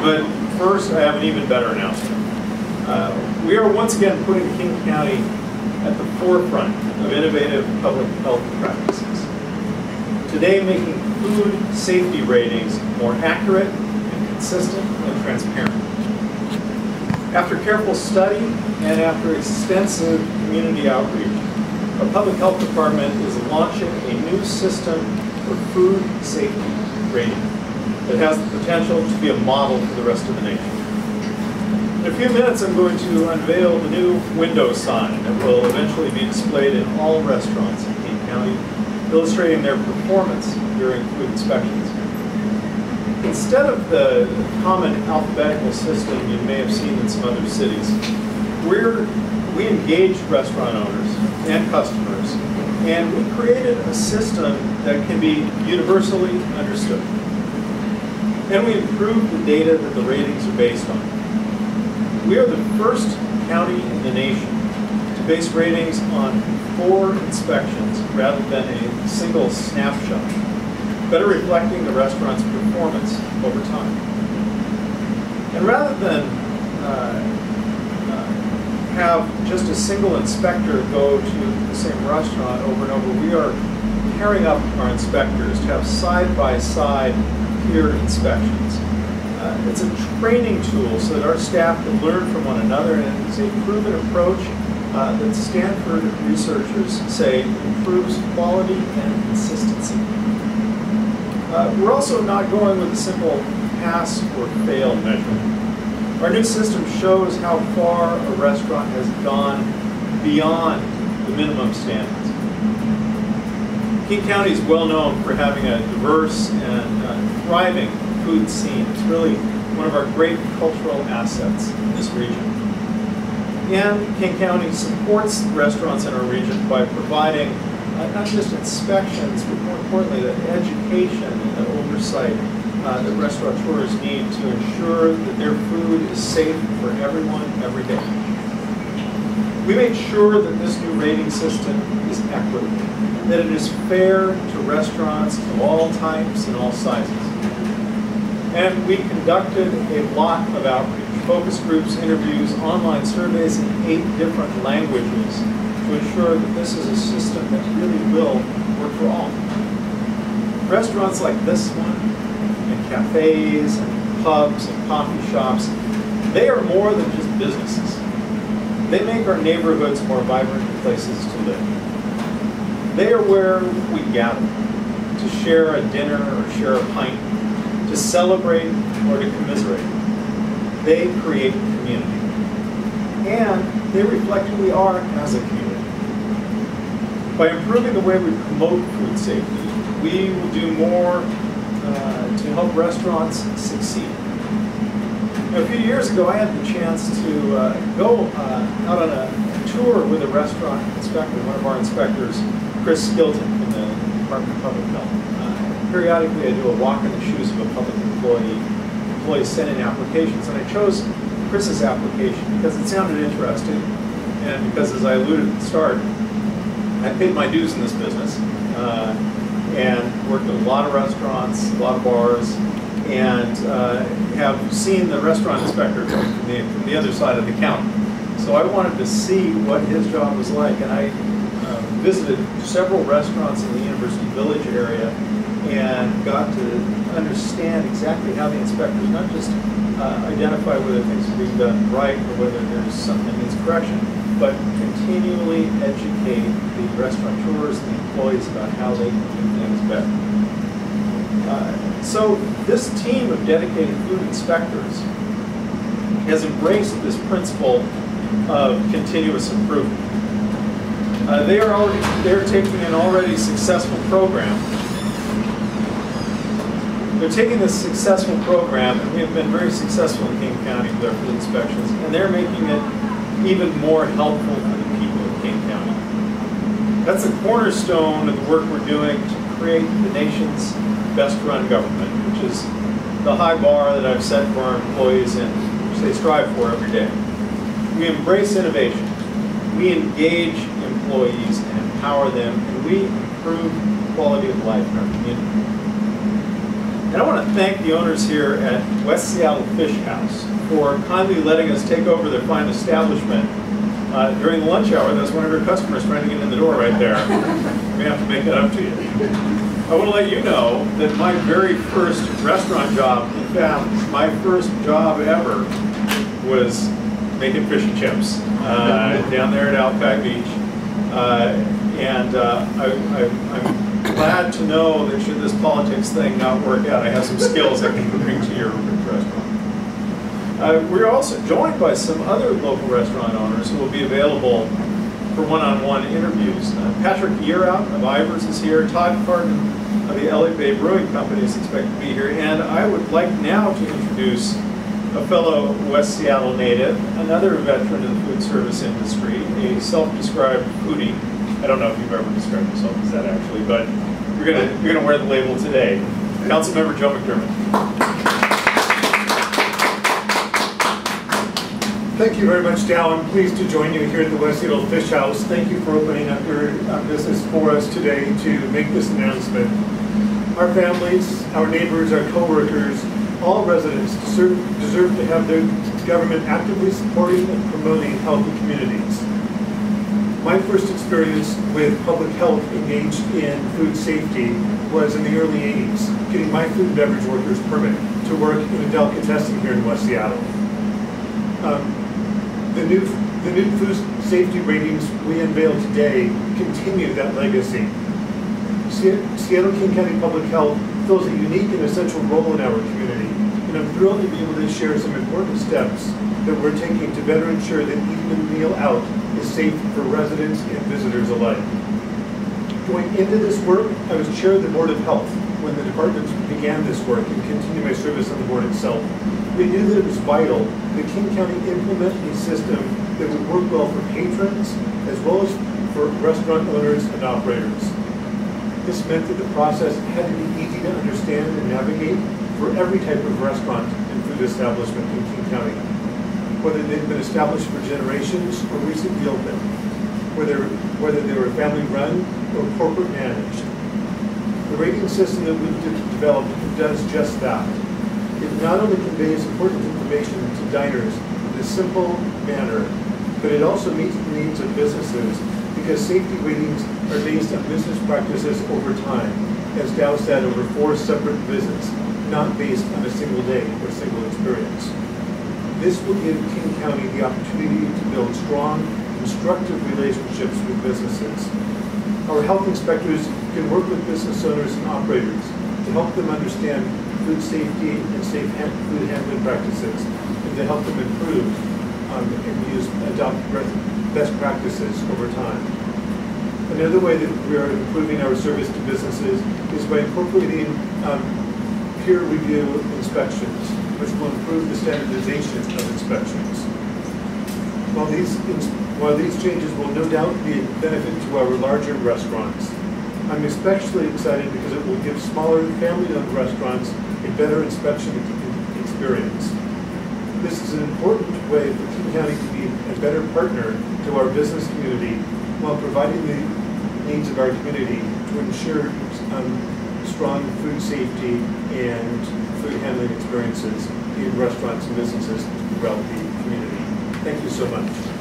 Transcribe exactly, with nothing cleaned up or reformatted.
But first, I have an even better announcement. Uh, we are once again putting King County at the forefront of innovative public health practices. Today, making food safety ratings more accurate and consistent and transparent. After careful study and after extensive community outreach, our public health department is launching a new system for food safety rating that has the potential to be a model for the rest of the nation. In a few minutes, I'm going to unveil the new window sign that will eventually be displayed in all restaurants in King County, illustrating their performance during food inspections. Instead of the common alphabetical system you may have seen in some other cities, we're, we engaged restaurant owners and customers, and we created a system that can be universally understood. And we improved the data that the ratings are based on. We are the first county in the nation to base ratings on four inspections rather than a single snapshot, better reflecting the restaurant's performance over time. And rather than uh, uh, have just a single inspector go to the same restaurant over and over, we are pairing up our inspectors to have side-by-side peer inspections. Uh, it's a training tool so that our staff can learn from one another, and it's a proven approach uh, that Stanford researchers say improves quality and consistency. Uh, we're also not going with a simple pass or fail measurement. Our new system shows how far a restaurant has gone beyond the minimum standards. King County is well known for having a diverse and uh, thriving food scene. It's really one of our great cultural assets in this region. And King County supports restaurants in our region by providing uh, not just inspections, but more importantly, the education and the oversight uh, that restaurateurs need to ensure that their food is safe for everyone every day. We made sure that this new rating system is equitable, that it is fair to restaurants of all types and all sizes. And we conducted a lot of outreach, focus groups, interviews, online surveys in eight different languages to ensure that this is a system that really will work for all. Restaurants like this one, and cafes, and pubs, and coffee shops, they are more than just businesses. They make our neighborhoods more vibrant places to live. They are where we gather to share a dinner or share a pint, to celebrate or to commiserate. They create community. And they reflect who we are as a community. By improving the way we promote food safety, we will do more uh, to help restaurants succeed. Now, a few years ago, I had the chance to uh, go uh, out on a tour with a restaurant inspector, one of our inspectors, Chris Skilton, from the Department of Public Health. Uh, periodically, I do a walk in the shoes of a public employee. Employees send in applications, and I chose Chris's application because it sounded interesting, and because, as I alluded at the start, I paid my dues in this business, uh, and worked at a lot of restaurants, a lot of bars, and uh, have seen the restaurant inspector coming from the, from the other side of the counter. So I wanted to see what his job was like, and I uh, visited several restaurants in the University Village area and got to understand exactly how the inspectors not just uh, identify whether things are being done right or whether there's something that needs correction, but continually educate the restaurateurs and the employees about how they can do things better. Uh, so this team of dedicated food inspectors has embraced this principle of continuous improvement. Uh, they are already they're taking an already successful program. They're taking this successful program, and we have been very successful in King County with our food inspections, and they're making it even more helpful for the people of King County. That's the cornerstone of the work we're doing to create the nation's best-run government, which is the high bar that I've set for our employees and which they strive for every day. We embrace innovation. We engage employees and empower them, and we improve quality of life in our community. And I want to thank the owners here at West Seattle Fish House for kindly letting us take over their fine establishment uh, during the lunch hour. That was one of your customers trying to get in the door right there. We have to make that up to you. I want to let you know that my very first restaurant job, in fact, my first job ever, was making fish and chips uh, down there at Alki Beach. Uh, and uh, I, I, I'm glad to know that should this politics thing not work out, I have some skills I can bring to your restaurant. Uh, we're also joined by some other local restaurant owners who will be available for one-on-one interviews. Uh, Patrick Yearout of Ivers is here. Todd Carden of the Elliott Bay Brewing Company is expected to be here. And I would like now to introduce a fellow West Seattle native, another veteran of the food service industry, a self-described foodie. I don't know if you've ever described yourself as that actually, but you're gonna you're gonna wear the label today. Councilmember Joe McDermott. Thank you very much, Dal. I'm pleased to join you here at the West Seattle Fish House. Thank you for opening up your uh, business for us today to make this announcement. Our families, our neighbors, our co-workers, all residents deserve, deserve to have their government actively supporting and promoting healthy communities. My first experience with public health engaged in food safety was in the early eighties, getting my food and beverage workers permit to work in a delicatessen here in West Seattle. Um, the new the new food safety ratings we unveil today continue that legacy. Seattle King County Public Health fills a unique and essential role in our community, and I'm thrilled to be able to share some important steps that we're taking to better ensure that eating a meal out is safe for residents and visitors alike. Going into this work, I was chair of the Board of Health when the department began this work and continue my service on the board itself. We knew that it was vital that King County implement a system that would work well for patrons as well as for restaurant owners and operators. This meant that the process had to be easy to understand and navigate for every type of restaurant and food establishment in King County, whether they've been established for generations or recently opened, whether, whether they were family-run or corporate managed. The rating system that we've de developed does just that. It not only conveys important information to diners in a simple manner, but it also meets the needs of businesses because safety ratings are based on business practices over time, as Dow said, over four separate visits, not based on a single day or single experience. This will give King County the opportunity to build strong, constructive relationships with businesses. Our health inspectors can work with business owners and operators to help them understand food safety and safe food handling practices, and to help them improve um, and use adopt best practices over time. Another way that we are improving our service to businesses is by incorporating um, peer review inspections, which will improve the standardization of inspections. While these, while these changes will no doubt be a benefit to our larger restaurants, I'm especially excited because it will give smaller family-owned restaurants a better inspection experience. This is an important way for King County to be a better partner to our business community while providing the needs of our community to ensure um, strong food safety and food handling experiences in restaurants and businesses throughout the community. Thank you so much.